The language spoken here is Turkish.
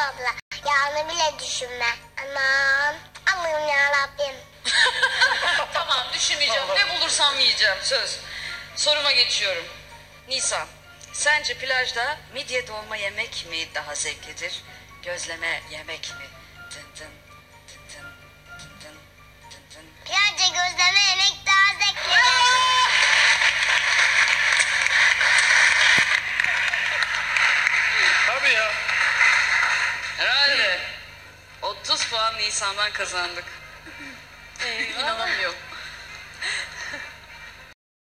abla. Yağını bile düşünme. Aman Allah'ım yarabbim. Tamam, düşünmeyeceğim. Ne bulursam yiyeceğim, söz. Soruma geçiyorum. Nisan, sence plajda midye dolma yemek mi daha zevklidir? Gözleme yemek mi? Tın tın tın tın tın tın tın tın. Plajda gözleme yemek daha zevkli. Tabii ya. Herhalde 30 puan Nisan'dan kazandık. İnanamıyorum.